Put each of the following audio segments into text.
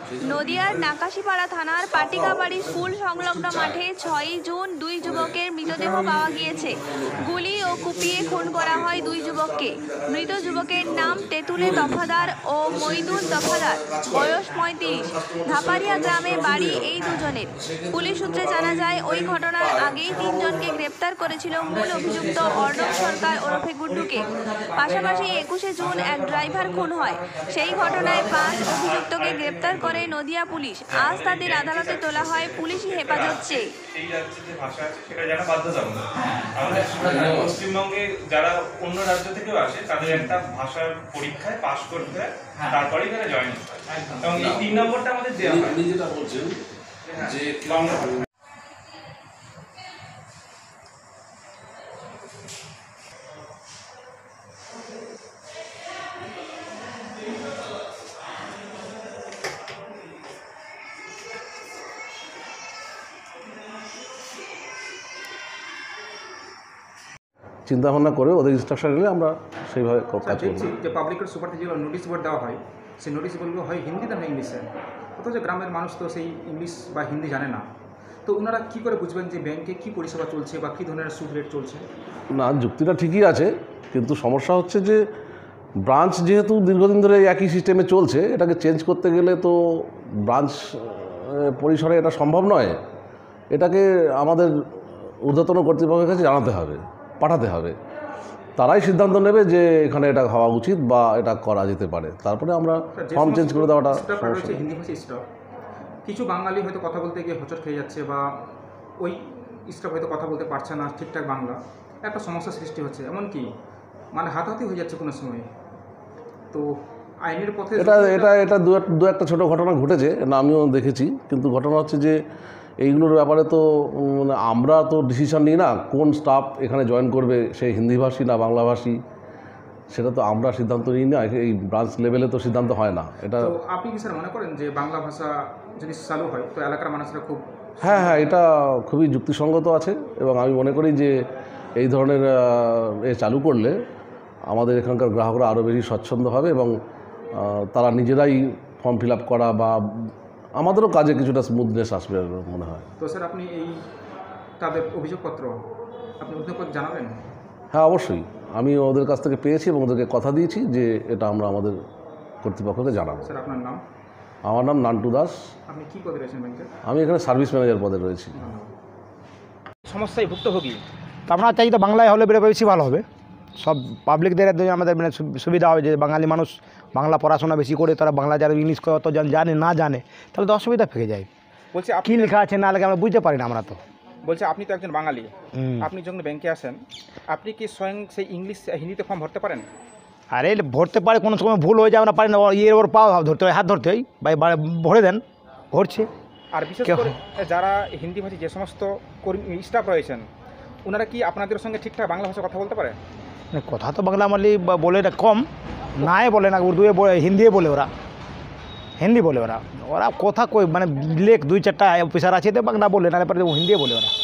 নদিয়ার নাকাশিপাড়া থানার পাটিকাবাড়ি স্কুল সংলগ্ন মাঠে 6ই জুন দুই যুবকের মৃতদেহ পাওয়া গিয়েছে। গুলি ও কুপিয়ে খুন করা হয় দুই যুবককে। মৃত যুবকের নাম তেঁতুলে দফাদার ও মইদুল দফাদার, বয়স 35। ধাপারিয়া গ্রামে বাড়ি এই দুজনের। পুলিশ সূত্রে জানা যায়, ওই ঘটনার আগেই 3 জনকে গ্রেপ্তার করেছিল মূল অভিযুক্ত অর্ণব সরকার ওরফে গুড্ডুকে। পাশাপাশি 21শে জুন এক ড্রাইভার খুন হয়। সেই ঘটনায় 5 অভিযুক্তকে গ্রেপ্তার করে নদিয়া পুলিশ। আজ তাদের আদালতে তোলা হয় পুলিশি হেফাজত চেয়ে। এই রাজ্যে যে ভাষা আছে সেটা জানা বাধ্যতামূলক। আমাদের পশ্চিমবঙ্গে যারা অন্য রাজ্য থেকেও আসে তাদের একটা ভাষার পরীক্ষায় পাশ করতে হয়, তারপরেই তারা জয়েন হয়। এবং এই 3 নম্বরটা আমাদের দেওয়া হয়। আপনি যেটা বলছেন যে বাংলা চিন্তা ভাবনা করে ওদের ইনস্ট্রাকশন নিলে আমরা সেইভাবে কাজ করব। যে পাবলিকের সুপারতে যেগুলো নোটিশ বোর্ড দেওয়া হয়, সেই নোটিশ বোর্ডগুলো হয় হিন্দিতে না ইংলিশে, অথচ গ্রামের মানুষ তো সেই ইংলিশ বা হিন্দি জানে না। তো ওনারা কী করে বুঝবেন যে ব্যাংকে কী পরিষেবা চলছে বা কী ধরনের সুদ রেট চলছে? না, যুক্তিটা ঠিকই আছে, কিন্তু সমস্যা হচ্ছে যে ব্রাঞ্চ যেহেতু দীর্ঘদিন ধরে একই সিস্টেমে চলছে, এটাকে চেঞ্জ করতে গেলে তো ব্রাঞ্চ পরিসরে এটা সম্ভব নয়। এটাকে আমাদের ঊর্ধ্বতন কর্তৃপক্ষের কাছে জানাতে হবে, পাঠাতে হবে। তারাই সিদ্ধান্ত নেবে যে এখানে এটা হওয়া উচিত বা এটা করা যেতে পারে। তারপরে আমরা ফর্ম চেঞ্জ করে দেওয়াটা রয়েছে হিন্দি ভাষী স্টাফ, কিছু বাঙালি হয়তো কথা বলতে গিয়ে হোঁচট খেয়ে যাচ্ছে বা ওই স্টাফ হয়তো কথা বলতে পারছে না ঠিকঠাক বাংলা, একটা সমস্যার সৃষ্টি হচ্ছে। এমনকি মানে হাতাহাতি হয়ে যাচ্ছে কোনো সময়। তো আইনের পথে এটা দু একটা ছোটো ঘটনা ঘটেছে, না আমিও দেখেছি। কিন্তু ঘটনা হচ্ছে যে এইগুলোর ব্যাপারে তো মানে আমরা তো ডিসিশন নিই না কোন স্টাফ এখানে জয়েন করবে, সেই হিন্দিভাষী না বাংলাভাষী, সেটা তো আমরা সিদ্ধান্ত নিই না। এই ব্রাঞ্চ লেভেলে তো সিদ্ধান্ত হয় না এটা। তো আপনি কি স্যার মনে করেন যে বাংলা ভাষা যদি চালু হয় তো এলাকার মানুষরা খুব? হ্যাঁ, এটা খুবই যুক্তিসঙ্গত আছে এবং আমি মনে করি যে এই ধরনের চালু করলে আমাদের এখানকার গ্রাহকরা আরও বেশি স্বচ্ছন্দ হবে এবং তারা নিজেরাই ফর্ম ফিল আপ করা বা আমাদেরও কাজে কিছুটা স্মুথনেস আসবে মনে হয়। তো স্যার আপনি এই তাদের অভিযোগপত্র আপনি অভিযোগপত্র জানাবেন? হ্যাঁ, অবশ্যই। আমি ওদের কাছ থেকে পেয়েছি এবং ওদেরকে কথা দিয়েছি যে এটা আমরা আমাদের কর্তৃপক্ষকে জানাবো। স্যার আপনার নাম? আমার নাম নান্টু দাস। আপনি কী পদে রয়েছেন ব্যাংকে? আমি এখানে সার্ভিস ম্যানেজার পদে রয়েছি। সমস্যায় ভুক্তভোগী তো আপনার চাই তো বাংলায় হলে বেশি ভালো হবে। সব পাবলিকদের আমাদের মানে সুবিধা হবে যে বাঙালি মানুষ বাংলা পড়াশোনা বেশি করে, তারা বাংলা যারা ইংলিশ অত জানে না জানে, তাহলে তো অসুবিধা থেকে যায়। বলছে কী লেখা আছে না লেখা আমরা বুঝতে পারি না আমরা তো। বলছে আপনি তো একজন বাঙালি, আপনি যখন ব্যাংকে আসেন আপনি কি স্বয়ং সেই ইংলিশ হিন্দিতে ফর্ম ভরতে পারেন? আরে ভরতে পারে, কোনো সময় ভুল হয়ে যায় না, পারি না, ওর পাও ধরতে হয়, হাত ধরতে হয়, ভরে দেন, ভরছে। আর বিশেষ করে যারা হিন্দি ভাষী যে সমস্ত কর্মী স্টাফ রয়েছেন, ওনারা কি আপনাদের সঙ্গে ঠিকঠাক বাংলা ভাষা কথা বলতে পারে? কথা তো বাংলা মালি বলে না, কম নাই বলে না, উর্দুয়ে হিন্দিয়ে বলে, ওরা হিন্দি বলে। ওরা কথা কই মানে লেখ 2-4টা অফিসার আছে তো বাংলা বলে না, হিন্দিয়ে বলে ওরা।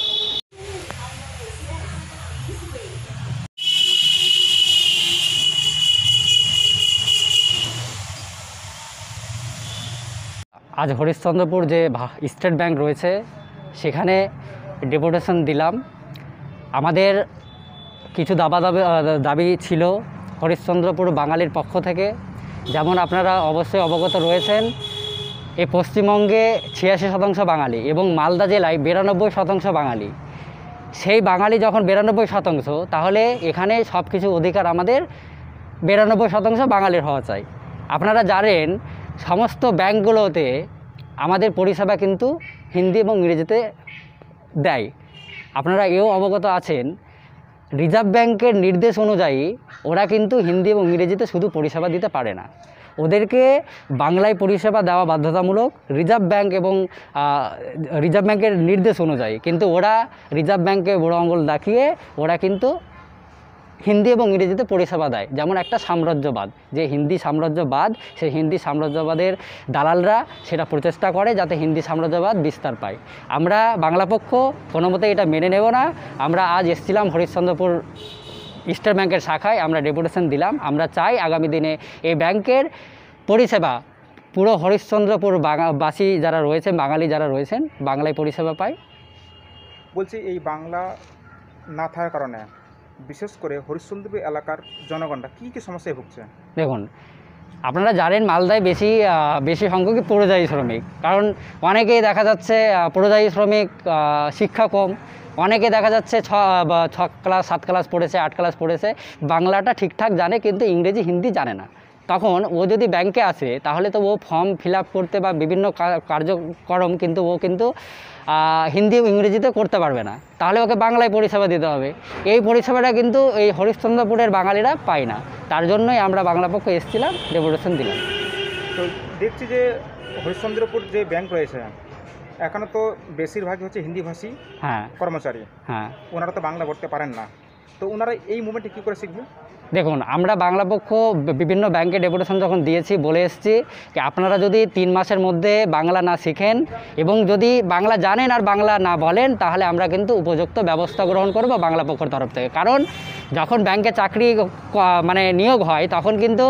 আজ হরিশ্চন্দ্রপুর যে স্টেট ব্যাংক রয়েছে সেখানে ডেপুটেশন দিলাম। আমাদের কিছু দাবি ছিল হরিশ্চন্দ্রপুর বাঙালির পক্ষ থেকে। যেমন আপনারা অবশ্যই অবগত রয়েছেন, এই পশ্চিমবঙ্গে 86% বাঙালি এবং মালদা জেলায় 92% বাঙালি। সেই বাঙালি যখন 92%, তাহলে এখানে সব কিছু অধিকার আমাদের 92% বাঙালির হওয়া চাই। আপনারা জানেন সমস্ত ব্যাংকগুলোতে আমাদের পরিষেবা কিন্তু হিন্দি এবং ইংরেজিতে দেয়। আপনারা এও অবগত আছেন, রিজার্ভ ব্যাংকের নির্দেশ অনুযায়ী ওরা কিন্তু হিন্দি এবং ইংরেজিতে শুধু পরিষেবা দিতে পারে না, ওদেরকে বাংলায় পরিষেবা দেওয়া বাধ্যতামূলক রিজার্ভ ব্যাংকের নির্দেশ অনুযায়ী। কিন্তু ওরা রিজার্ভ ব্যাংকে বড় আঙুল দেখিয়ে ওরা কিন্তু হিন্দি এবং ইংরেজিতে পরিষেবা দেয়। যেমন একটা সাম্রাজ্যবাদ, যে হিন্দি সাম্রাজ্যবাদ, সেই হিন্দি সাম্রাজ্যবাদের দালালরা সেটা প্রচেষ্টা করে যাতে হিন্দি সাম্রাজ্যবাদ বিস্তার পায়। আমরা বাংলা পক্ষ কোনো মতে এটা মেনে নেব না। আমরা আজ এসেছিলাম হরিশ্চন্দ্রপুর স্টেট ব্যাংকের শাখায়, আমরা ডেপুটেশন দিলাম। আমরা চাই আগামী দিনে এই ব্যাংকের পরিষেবা পুরো হরিশ্চন্দ্রপুর বাসী যারা রয়েছেন, বাঙালি যারা রয়েছেন, বাংলায় পরিষেবা পায়। বলছি এই বাংলা না থাকার কারণে বিশেষ করে হরিশ্চন্দ্রপুর এলাকার জনগণরা কী কী সমস্যায় ভুগছে? দেখুন, আপনারা জানেন মালদায় বেশি সংখ্যকই পরিযায়ী শ্রমিক, কারণ অনেকেই দেখা যাচ্ছে পরিযায়ী শ্রমিক, শিক্ষা কম, অনেকে দেখা যাচ্ছে 6 ক্লাস 7 ক্লাস পড়েছে, 8 ক্লাস পড়েছে, বাংলাটা ঠিকঠাক জানে কিন্তু ইংরেজি হিন্দি জানে না। তখন ও যদি ব্যাংকে আসে তাহলে তো ও ফর্ম ফিল আপ করতে বা বিভিন্ন কার্যক্রম কিন্তু ও কিন্তু হিন্দি ইংরেজিতে করতে পারবে না, তাহলে ওকে বাংলায় পরিষেবা দিতে হবে। এই পরিষেবাটা কিন্তু এই হরিশ্চন্দ্রপুরের বাঙালিরা পায় না, তার জন্যই আমরা বাংলা পক্ষ এসেছিলাম, ডেপুটেশন দিলাম। তো দেখছি যে হরিশ্চন্দ্রপুর যে ব্যাংক রয়েছে এখানে তো বেশিরভাগই হচ্ছে হিন্দিভাষী হ্যাঁ কর্মচারী, হ্যাঁ। ওনারা তো বাংলা পড়তে পারেন না, তো ওনারা এই মুভমেন্টে কী করে শিখবে? দেখুন, আমরা বাংলা পক্ষ বিভিন্ন ব্যাংকে ডেপুটেশন যখন দিয়েছি বলে এসেছি যে আপনারা যদি 3 মাসের মধ্যে বাংলা না শিখেন এবং যদি বাংলা জানেন আর বাংলা না বলেন তাহলে আমরা কিন্তু উপযুক্ত ব্যবস্থা গ্রহণ করব বাংলা পক্ষের তরফ থেকে। কারণ যখন ব্যাংকে চাকরি মানে নিয়োগ হয় তখন কিন্তু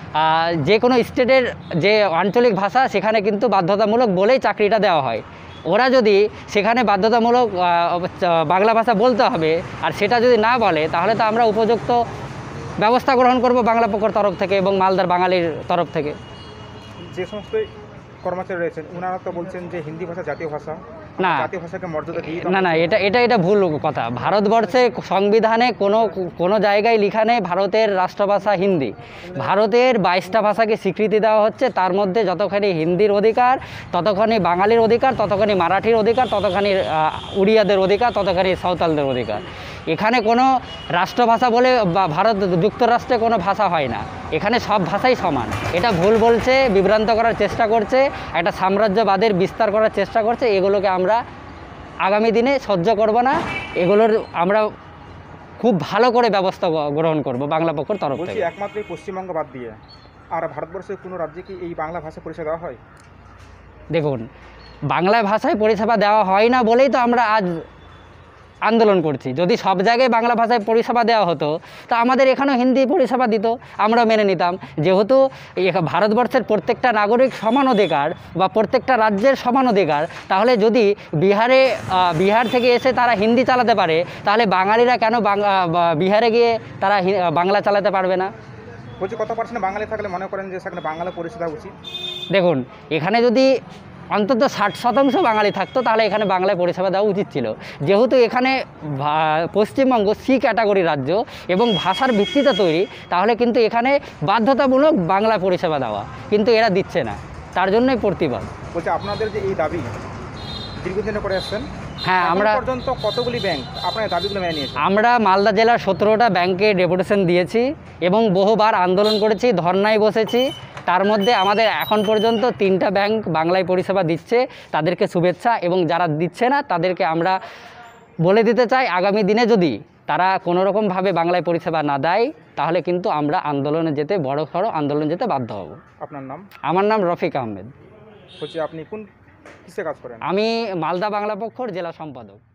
যে কোনো স্টেটের যে আঞ্চলিক ভাষা সেখানে কিন্তু বাধ্যতামূলক বলেই চাকরিটা দেওয়া হয়। ওরা যদি সেখানে বাধ্যতামূলক বাংলা ভাষা বলতে হবে আর সেটা যদি না বলে তাহলে তো আমরা উপযুক্ত ব্যবস্থা গ্রহণ করব বাংলা পক্ষের তরফ থেকে এবং মালদার বাঙালির তরফ থেকে। যে সমস্ত কর্মচারী রয়েছেন ওনারা তো বলছেন যে হিন্দি ভাষা জাতীয় ভাষা, না জাতীয় ভাষাকে মর্যাদা দিয়ে না, এটা ভুল কথা। ভারতবর্ষে সংবিধানে কোনো জায়গায় লেখা নেই ভারতের রাষ্ট্রভাষা হিন্দি। ভারতের 22টা ভাষাকে স্বীকৃতি দেওয়া হচ্ছে, তার মধ্যে যতখানি হিন্দির অধিকার ততখানি বাঙালির অধিকার, ততখানি মারাঠির অধিকার, ততখানি উড়িয়াদের অধিকার, ততখানি সাঁওতালদের অধিকার। এখানে কোনো রাষ্ট্রভাষা বলে ভারত যুক্তরাষ্ট্রে কোনো ভাষা হয় না, এখানে সব ভাষাই সমান। এটা ভুল বলছে, বিভ্রান্ত করার চেষ্টা করছে, একটা সাম্রাজ্যবাদের বিস্তার করার চেষ্টা করছে। এগুলোকে আমরা আগামী দিনে সহ্য করব না, এগুলোর আমরা খুব ভালো করে ব্যবস্থা গ্রহণ করব বাংলা পক্ষের তরফ থেকে। একমাত্র পশ্চিমবঙ্গ বাদ দিয়ে আর ভারতবর্ষের কোনো রাজ্যে কি এই বাংলা ভাষা পরিষেবা দেওয়া হয়? দেখুন, বাংলা ভাষায় পরিষেবা দেওয়া হয় না বলেই তো আমরা আজ আন্দোলন করছি। যদি সব জায়গায় বাংলা ভাষায় পরিষেবা দেওয়া হতো তা আমাদের এখানেও হিন্দি পরিষেবা দিত, আমরা মেনে নিতাম। যেহেতু ভারতবর্ষের প্রত্যেকটা নাগরিক সমান অধিকার বা প্রত্যেকটা রাজ্যের সমান অধিকার, তাহলে যদি বিহার থেকে এসে তারা হিন্দি চালাতে পারে তাহলে বাঙালিরা কেন বিহারে গিয়ে তারা বাংলা চালাতে পারবে না? বলছি কত পার্সেন্ট বাঙালি থাকলে মনে করেন যে সেখানে বাংলা পরিষেবা উচিত? দেখুন, এখানে যদি অন্তত 60% বাঙালি থাকতো তাহলে এখানে বাংলায় পরিষেবা দেওয়া উচিত ছিল। যেহেতু এখানে পশ্চিমবঙ্গ সি ক্যাটাগরি রাজ্য এবং ভাষার ভিত্তিতে তৈরি, তাহলে কিন্তু এখানে বাধ্যতামূলক বাংলা পরিষেবা দেওয়া, কিন্তু এরা দিচ্ছে না, তার জন্যই প্রতিবাদ। বলছি আপনাদের যে এই দাবি দীর্ঘদিনে করে আসছেন, হ্যাঁ, আমরা পর্যন্ত কতগুলি ব্যাংক আপনার দাবিগুলো মেনে নিয়েছে? আমরা মালদা জেলার 17টা ব্যাংকে ডেপুটেশন দিয়েছি এবং বহুবার আন্দোলন করেছি, ধর্নায় বসেছি। তার মধ্যে আমাদের এখন পর্যন্ত 3টা ব্যাংক বাংলায় পরিষেবা দিচ্ছে, তাদেরকে শুভেচ্ছা। এবং যারা দিচ্ছে না তাদেরকে আমরা বলে দিতে চাই আগামী দিনে যদি তারা কোনোরকমভাবে বাংলায় পরিষেবা না দেয় তাহলে কিন্তু আমরা আন্দোলনে যেতে বড়সড় আন্দোলন যেতে বাধ্য হব। আপনার নাম? আমার নাম রফিক আহমেদ। বলছি আপনি কোন কিসে কাজ করেন? আমি মালদা বাংলা পক্ষর জেলা সম্পাদক।